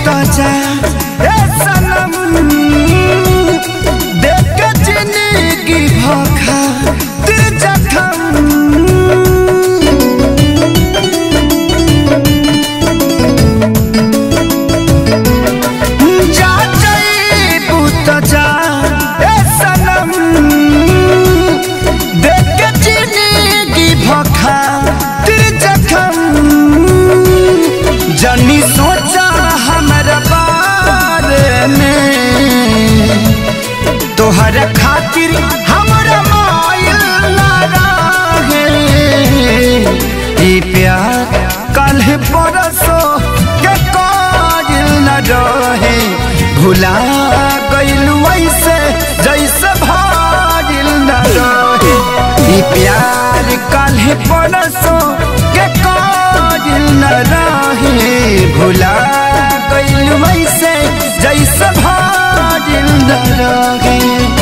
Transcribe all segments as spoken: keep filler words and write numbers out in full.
बूता जा ए सनम देख के जिंदगी भखा दिल जखम जा जाई बूता जा ए सनम देख के जिंदगी भखा दिल जखम जनी सोचा हमारा बारे में तोहर खातिर हमारा मायल ना रहे ई प्यार कल परसो के काजिल न रहे भुला गइलू ऐसे जैसे भाजिल न रहे ई प्यार कल परसो के काजिल न रहे भुला गइलू ऐसे जैसे भाजिल न रहे।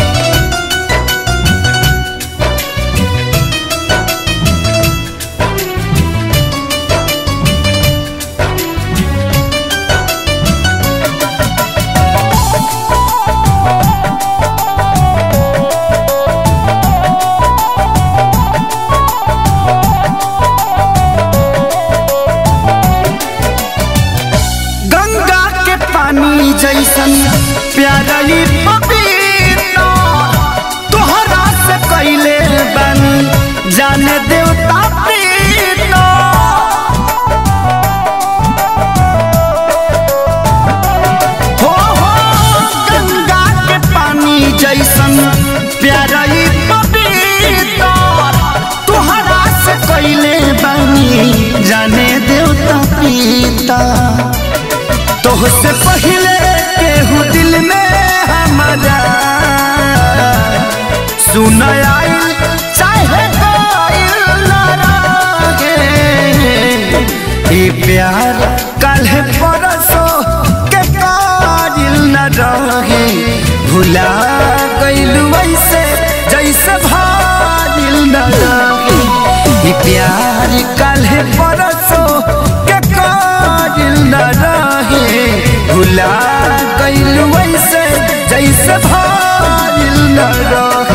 जैसन प्यारा पपीता तोहरा से कैले बनी जाने देवता प्रीता हो हो गंगा के पानी जैसन प्यारा पपीता तोहरा से कैले बनी जाने देवता प्रीता तोहसे पहले केहू दिल में हमारा सुन आइल चाहे कोइल ना रहे ई प्यार कल परसो के काजिल न रहे भुला गइलू ऐसे जैसे भाजिल न रहे ई प्यार कल परसो के काजिल न रहे भुला गइलू ऐसे जैसे भाजिल न रहे।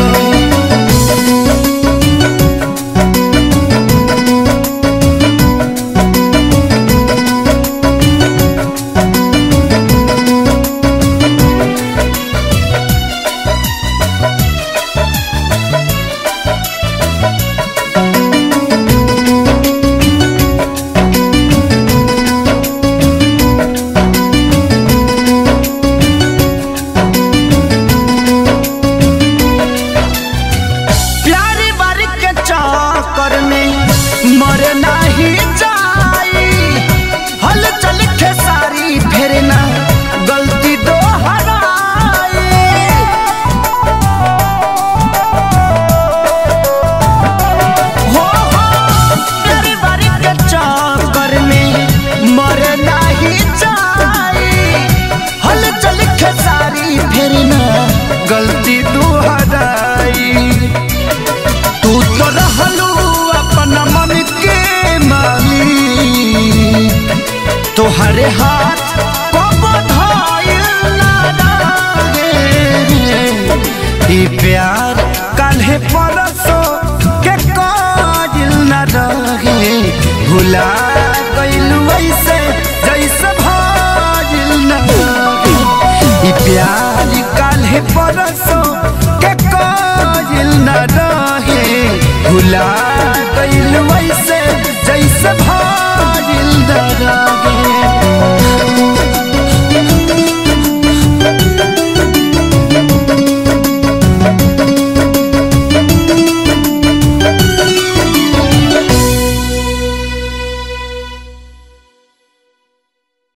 मर नहीं जाई हल चल खेसारी फेरना गलती दोहराई हो हो तेरी बारी के चक्कर में मर नहीं जाई हल चल खेसारी फेरना गलती दोहराई तू तो रहलू अपना मन के मालिक तोहरे हाथ को बधाइल ना रहे ई प्यार काल्हे परसो के काजिल न रहे भुला गइलू ऐसे जैसे भाजिल न रहे ई प्यार काल्हे परसो